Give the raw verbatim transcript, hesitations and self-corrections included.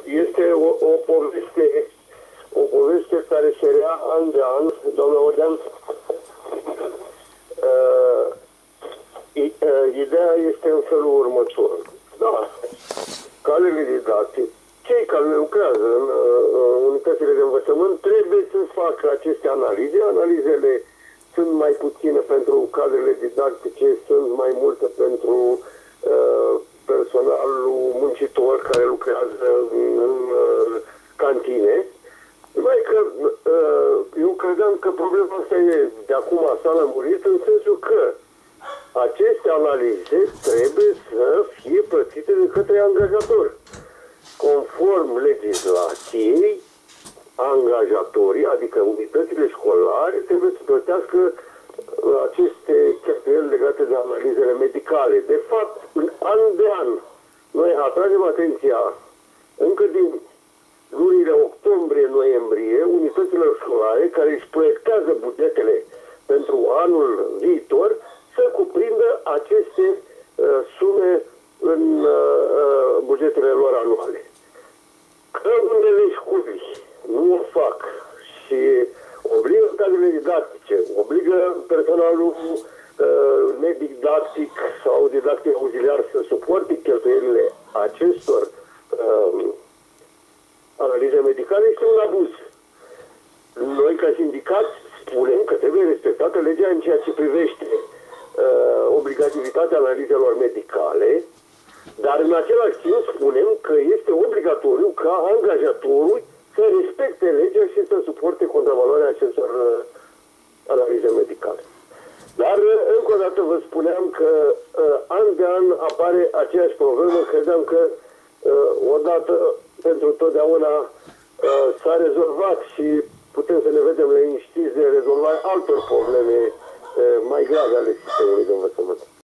este o, o poveste, o poveste care se rea an de an, doamna Odean. Uh, ideea este în felul următor. Da, cadrele didactice, cei care lucrează în uh, unitățile de învățământ trebuie să facă aceste analize. Analizele sunt mai puține pentru cadrele didactice, sunt mai multe pentru uh, personalul muncitor care lucrează în, în uh, cantine. Numai că uh, eu credeam că problema asta e de acum s-a lămurit, în sensul că aceste analize trebuie să fie plătite de către angajator. Conform legislației, angajatorii, adică unitățile școlare, trebuie să plătească aceste cheltuieli legate de analizele medicale. De fapt, în an de an, noi atragem atenția încă din lunile octombrie-noiembrie, unitățile școlare care își proiectează bugetele pentru anul viitor să cuprindă aceste uh, sume în uh, bugetele lor anuale. Că unele școli nu o fac și obligă cadrele didactice, obligă personalul uh, nedidactic sau didactic auxiliar să suporte cheltuielile acestor uh, analize medicale, este un abuz. Noi, ca sindicat, spunem că trebuie respectată legea în ceea ce privește uh, obligativitatea analizelor medicale, dar în același timp spunem că este obligatoriu ca angajatorul să respecte legea și să suporte contravaloarea acestor uh, analize medicale. Dar, uh, încă o dată vă spuneam că uh, an de an apare aceeași problemă. Credeam că uh, odată pentru totdeauna uh, s-a rezolvat și putem să ne vedem liniștiți de rezolvarea altor probleme uh, mai grave ale sistemului de învățământ.